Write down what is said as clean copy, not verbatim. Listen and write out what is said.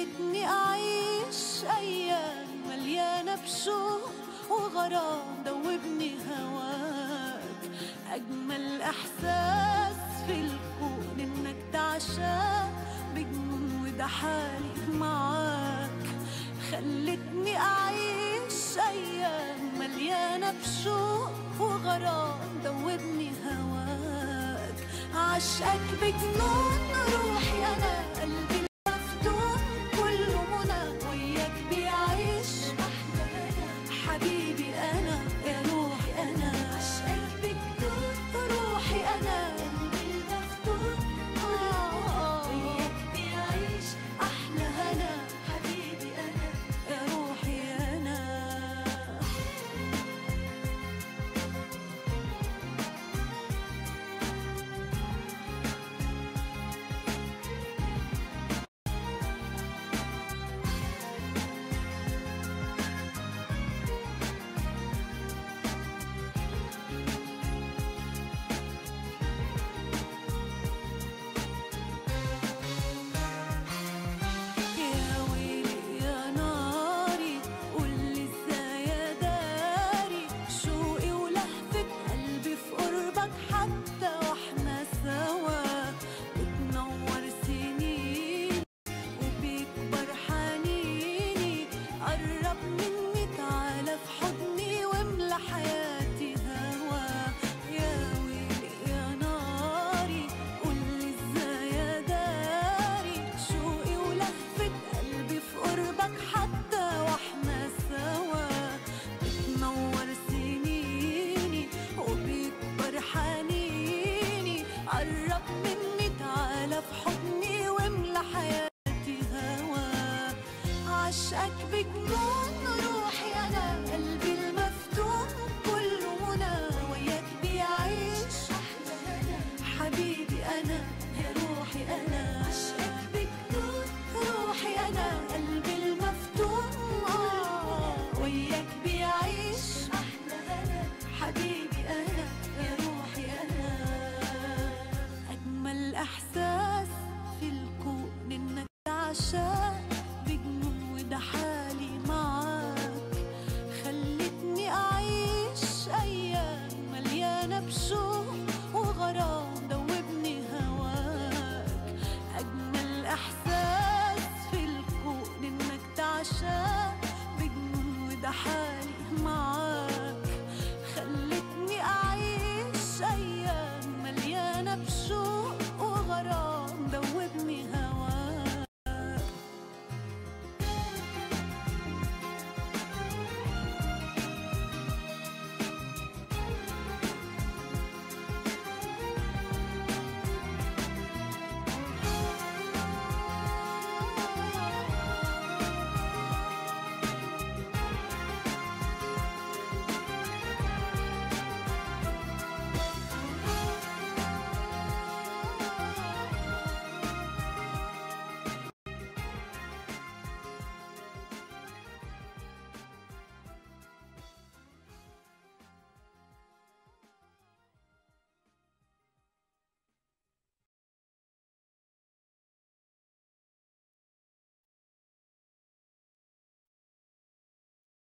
خلتني أعيش أيام مليانة بشوق وغرام دوبني هواك. أجمل إحساس في الكون إنك تعشاق بجنون وده حالي معاك. خلتني أعيش أيام مليانة بشوق وغرام دوبني هواك. عشقك بجنون روحي أنا، قلبي المفتون كله منى وياك بيعيش أحلى هنا. حبيبي أنا يا روحي أنا، عشقك بجنون روحي أنا، قلبي المفتون وياك بيعيش أحلى هنا. حبيبي أنا يا روحي أنا. عشقك بجنون روحي أنا، قلبي المفتون كله منى وياك بيعيش أحلى هنا. حبيبي أنا يا روحي أنا، عشقك بجنون روحي أنا، قلبي المفتون وياك بيعيش أحلى هنا. حبيبي أنا يا روحي أنا. أجمل إحساس في الكون إنك تعشق